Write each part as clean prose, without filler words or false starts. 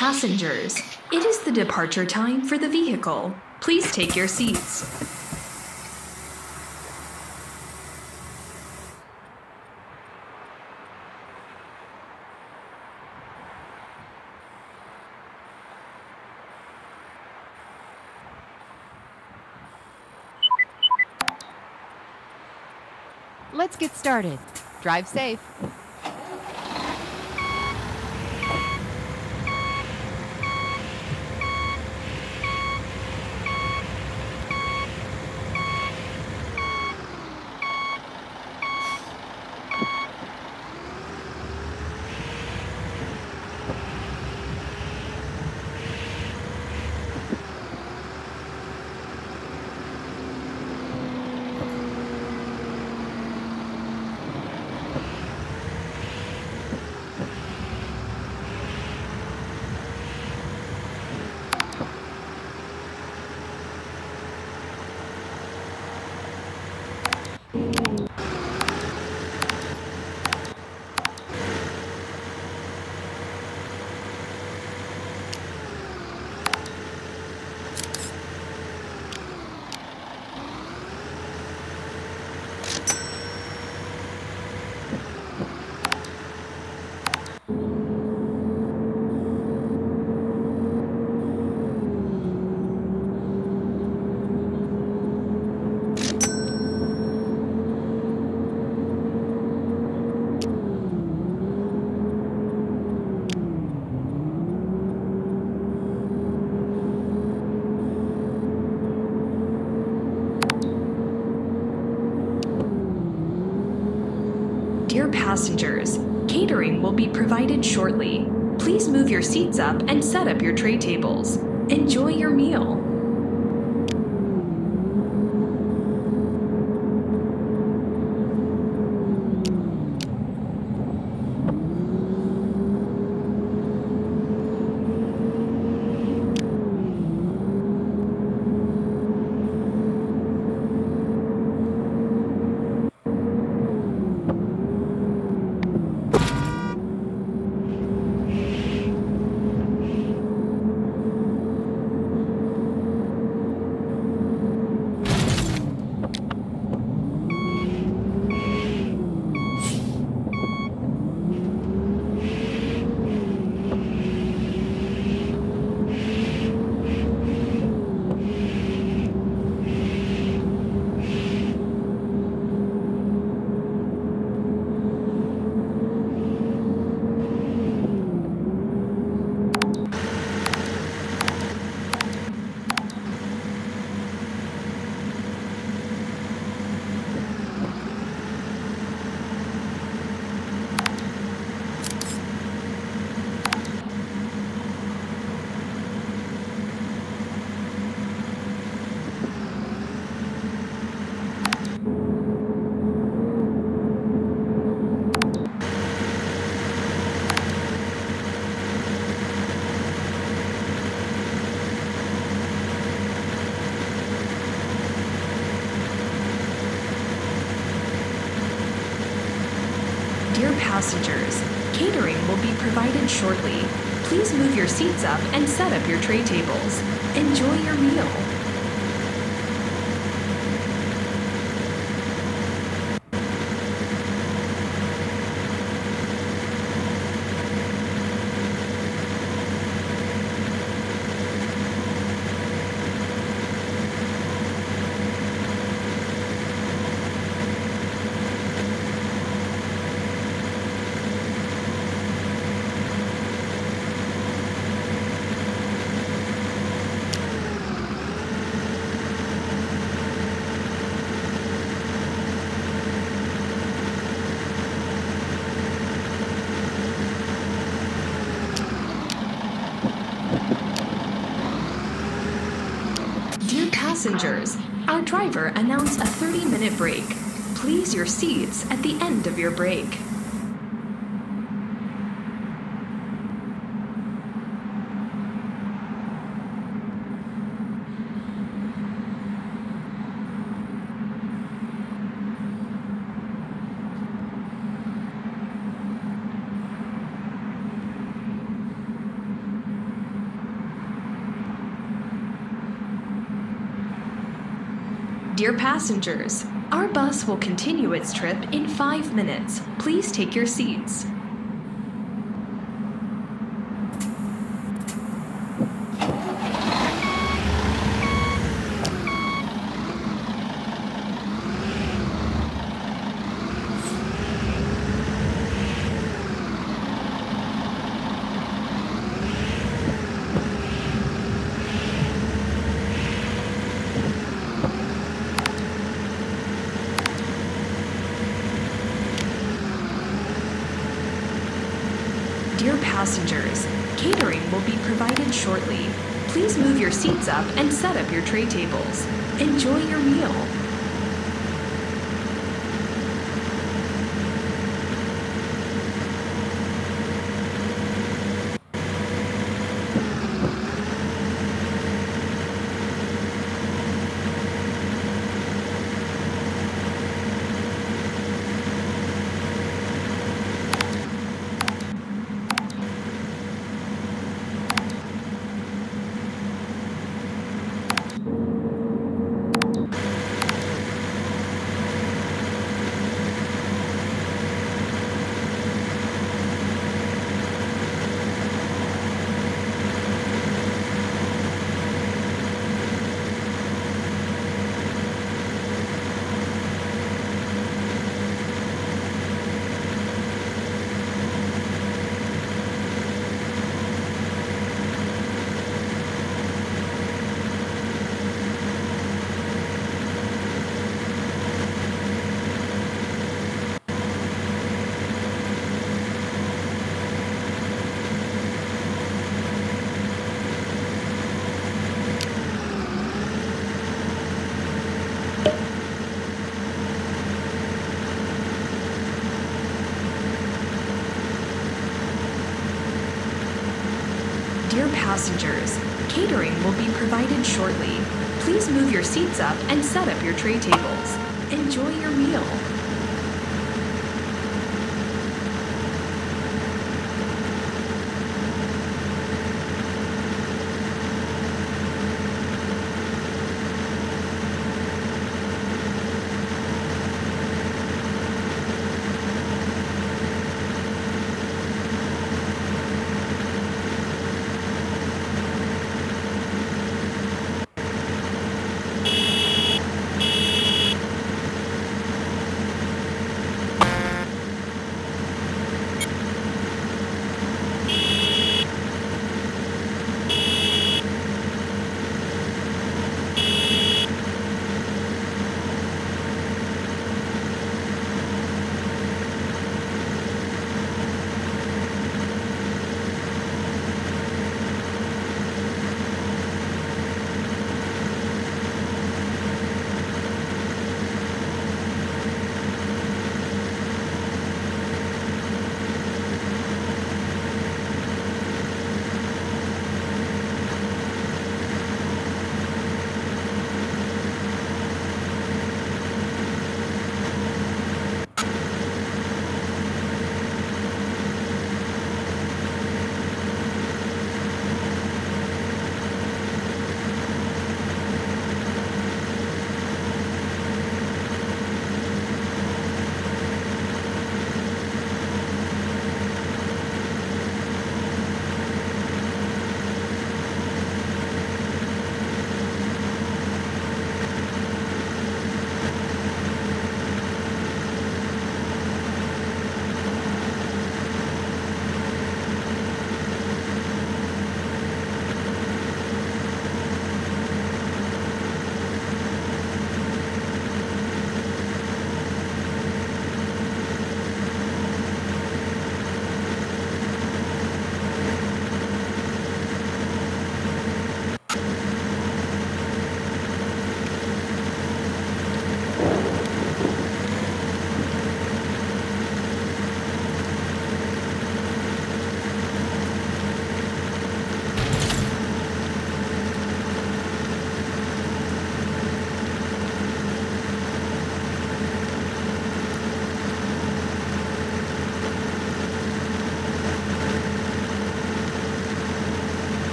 Passengers, it is the departure time for the vehicle. Please take your seats. Let's get started. Drive safe. Dear passengers, catering will be provided shortly. Please move your seats up and set up your tray tables. Enjoy your meal. Dear passengers, catering will be provided shortly. Please move your seats up and set up your tray tables. Enjoy your meal. Passengers, our driver announced a 30-minute break. Please your seats at the end of your break. Dear passengers, our bus will continue its trip in 5 minutes. Please take your seats. Dear passengers, catering will be provided shortly. Please move your seats up and set up your tray tables. Enjoy your meal. Dear passengers, catering will be provided shortly. Please move your seats up and set up your tray tables. Enjoy your meal.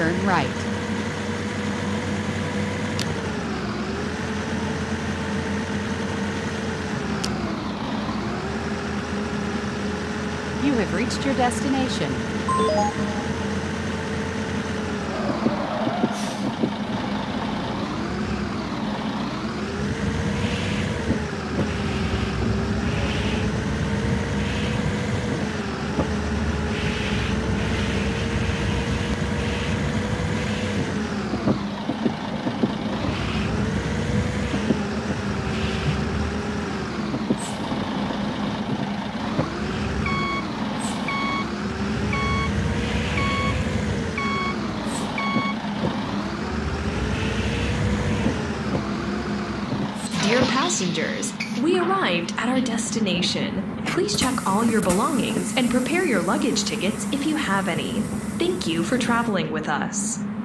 turn right. You have reached your destination. Dear passengers, we arrived at our destination. Please check all your belongings and prepare your luggage tickets if you have any. Thank you for traveling with us.